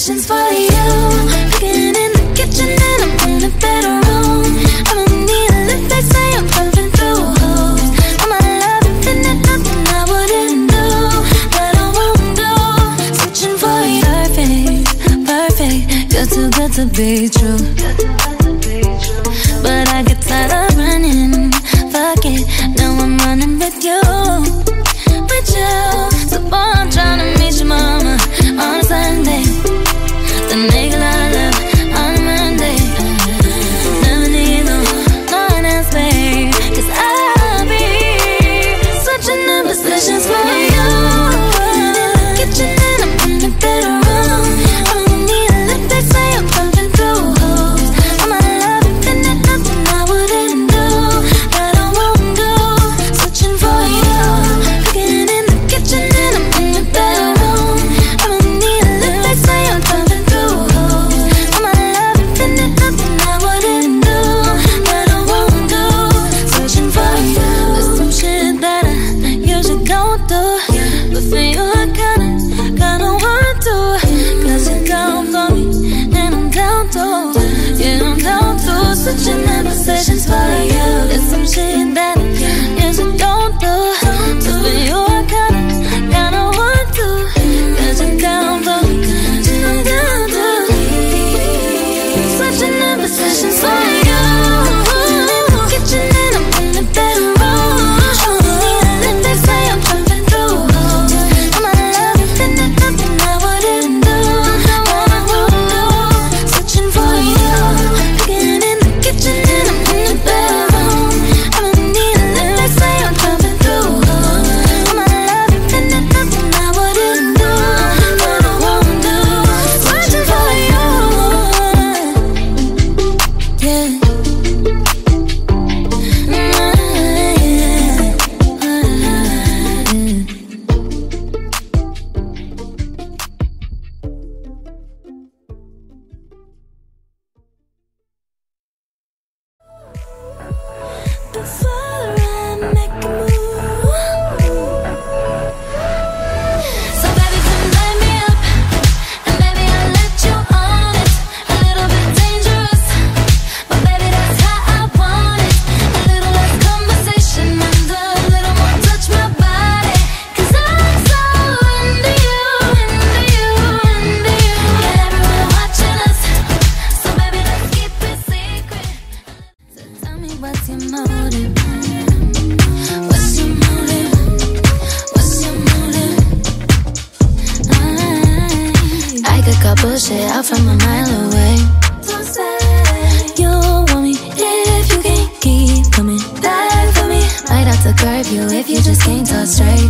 conversations for you. Cooking in the kitchen and I'm in the bedroom. I'm in need of lip, they say I'm pumping through holes. All my love infinite, nothing I wouldn't do, that I won't do. Switching for you. Perfect, perfect, you're too good to be true. But I get tired of running, fuck it, now I'm running with you. With you, so boy, I'm trying to meet your mama on a Sunday, then make a lot of love on a Monday. Never need no one else, babe, 'cause I'll be switching the positions for you. In the kitchen and I'm in the bedroom. I don't need a lip, they say I'm pumping through holes. All my love infinite, nothing I wouldn't do, that I won't do. Switching for you. Cooking in the kitchen and I'm in the bedroom. I don't need a lip, they say I'm pumping through holes. All my love infinite, nothing I wouldn't do, that I won't do. Switching for you. There's some shit that I usually don't do, but for you I kinda want to. 'Cause you're down for me and I'm down too. Yeah, I'm down too. Switching the positions for you. There's some shit that I usually don't do, but for you I kinda want to. 'Cause you're down for me and I'm down too. Switching the positions for you. In the kitchen and I'm in the bedroom. I don't need a lip, they say I'm pumping through holes. All my love infinite, nothing I wouldn't do, that I won't do. Switching for you. Cooking in the kitchen and I'm in the bedroom. I don't need a lip, they say I'm pumping through holes. All my love infinite, nothing I wouldn't do, that I won't do. Switching for you. Yeah. Before I make a move, so baby, come light me up, and baby, I'll let you on it. A little bit dangerous, but baby, that's how I want it. A little less conversation and a little more touch my body, 'cause I'm so into you, into you, into you. Got everyone watching us, so baby, let's keep it secret. So tell me, what's your motive? What's your motive? What's your motive? I could cut bullshit out from a mile away. Don't say you want me if you can't keep coming back for me. Might have to curb you if you just can't talk straight.